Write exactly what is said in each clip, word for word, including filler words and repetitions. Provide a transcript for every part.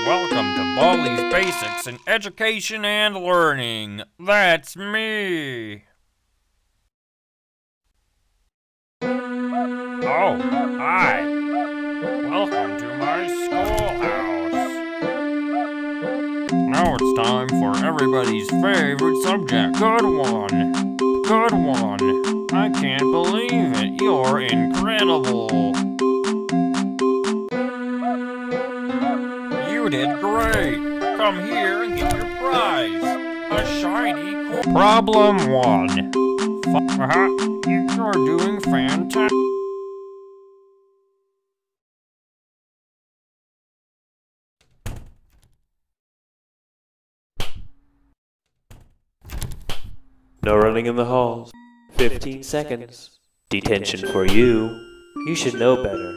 Welcome to Baldi's Basics in Education and Learning. That's me. Oh, hi. Welcome to my schoolhouse. Now it's time for everybody's favorite subject. Good one. Good one. I can't believe it. You're incredible. You did great. Come here and get your prize. A shiny cool. Problem one. Uh-huh. You're doing fantastic. No running in the halls. Fifteen seconds. Detention for you. You should know better.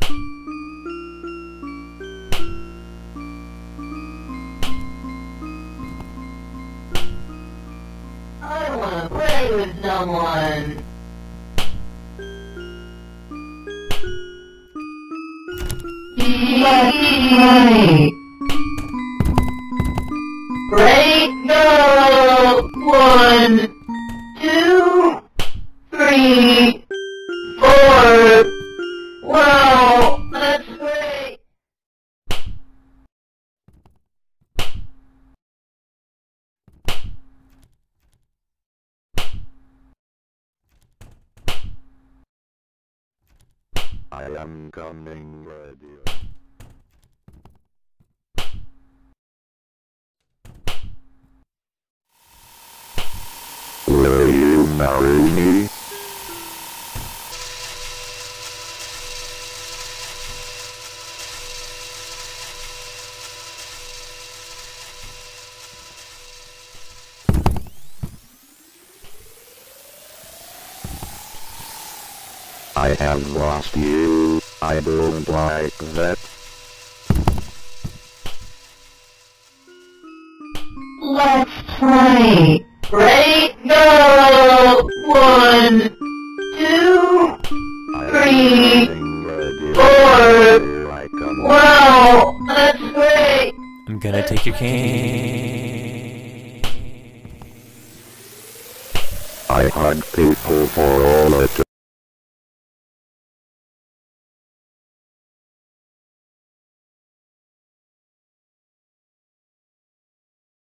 I wanna play with someone. Let's play. Break, go! One, two, three, four. Wow, that's great. I am coming, ready. Will you marry me? I have lost you. I don't like that. Let's play. Break, go! One, two, three, four. Wow, that's great. I'm gonna take your cane. I hug people for all it.